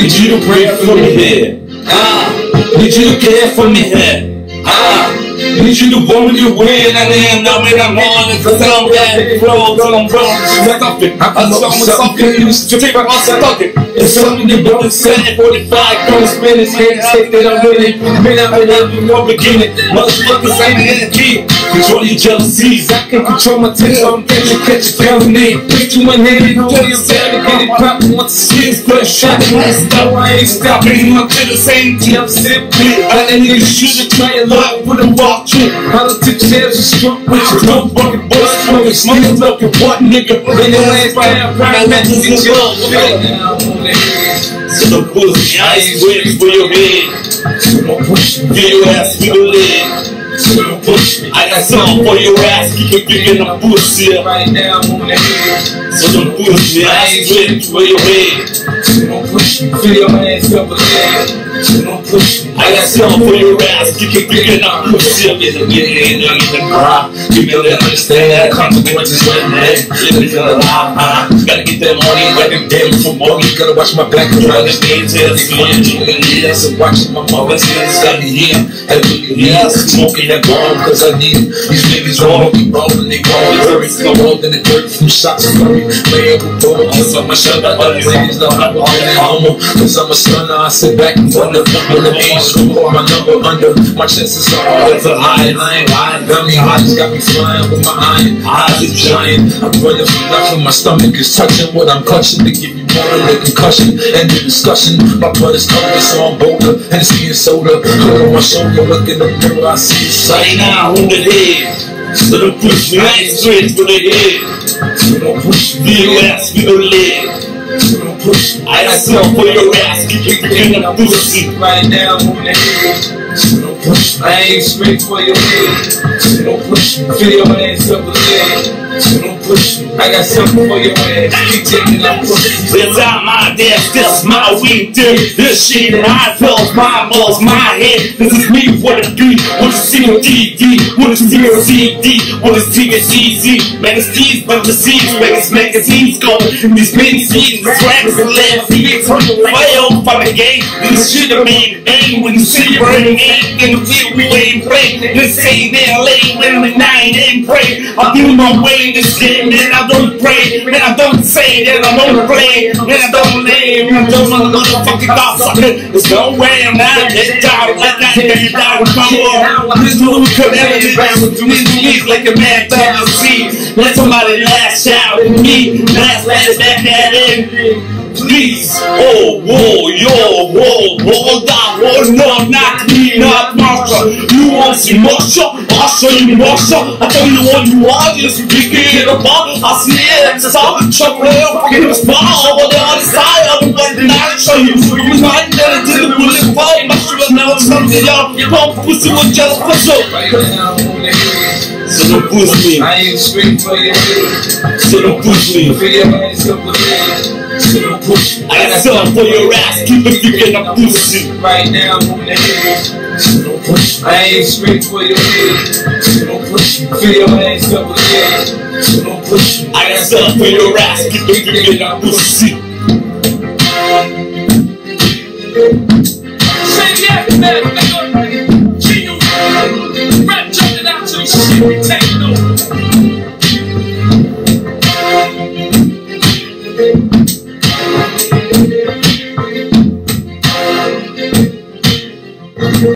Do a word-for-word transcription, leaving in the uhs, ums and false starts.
Need you to pray for me here. Ah, need you to care for me here. Ah, need you to want me to win. And then know me I'm on it. Cause I'm bad, flow, cause I'm wrong. She's something. I'm something. You should take my answer, talking. It's something you don't say. forty-five comes minutes, can't say that I'm winning. Man, I've been up from the beginning. Motherfuckers ain't in the key. Control your jealousies. I can control my temper. I'm catching, catching, counting in. Put you in hand and throw yourself and get it poppin'. Want to see it, put a shot. Stop, I ain't stopping. I'm to the same T. I'm simply. I let niggas shoot it, try your luck, put them walk through. Politics sales are struck with you. Don't fucking bust, smoking, smoking, looking, what nigga? In the last round, prime matches in your so don't push me, I ain't waiting for your head. So don't push me, get your ass with the lid. So don't push me, I got something for your ass, keep it kicking the pussy right now on the head. So don't push me, I ain't waiting for your head. So don't push me, feel your ass up a leg. So don't push me, I got something for your ass, keep it kicking the pussy up in the get in the get in the car. You better understand that consequences when they living in the lie. Gotta get that money, like them damn for money. Gotta watch my back and run the stage till it's going to the years. So watching my mother since got me here. Had to look at me, smoking that bomb cause I need it. These niggas wrong, be rolling, they wrong. Hurry, come on in the dirt from shots of money. Lay up a door, cause I'm a shut up. Other niggas don't have all that armor. Cause I'm a stunner, I sit back and wonder. When the age group, my number under. My chances are always a high line. Got me hot, got me flying with my iron. Eyes are giant. I'm running from nothing. My stomach is touching what I'm clutching to give you more than the concussion and the discussion. My blood is coming, so I'm bolder. And it's being soda. Hood on my shoulder, look in the mirror, I see it. Right now, on the head. So don't push me, I ain't straight for the head. So don't push me, you ass with the leg. So don't push me, I got something for your ass, keep it in the pussy. Right now, on the head. So don't push me, I ain't straight for your head. So don't push me, feel your ass up a leg. So don't push me, I got something for your ass, keep taking that pussy. This out my desk, this is my week, dude. This shit that I felt my balls, my head. This is me, what it do, what is C D D, what is C D, what is T S E Z. Magazines, but the seeds, magazines, magazines go. These many seeds, raps and left feet, turn the way off from the game. This shit I mean, aim when you see your brain, ain't in the field, we ain't play. This ain't there, late when the night ain't pray. I do my way in this game, man, I don't pray, man, I don't say that I don't play, man, I don't lay, man, I don't motherfucking gossip. There's no way I'm not that down, let that get down, come on. This dude could ever be back with these knees like a man down the sea. Let somebody lash out at me, lash, lash back at him. Please, oh, whoa, yo, whoa, whoa, that was not, not me, not Marsha. You want to see Marsha? I'll show you Marsha. I tell you what you want, just pick it up. I see it, it's all chocolate, forget the spot over the other side. I'm going to not show you. You might never do the bullet fight. I'm sure I'll never something up. You pump pussy with just push up. So don't push me. I ain't straight for you. So don't push me. So don't push me. I got something for your ass. Keep it kicking up pussy. Right now I'm on the head. So don't push me. I ain't straight for your head. So don't push me. Feel your ass up again. So don't push me. I got something for your ass. Keep it kicking up pussy.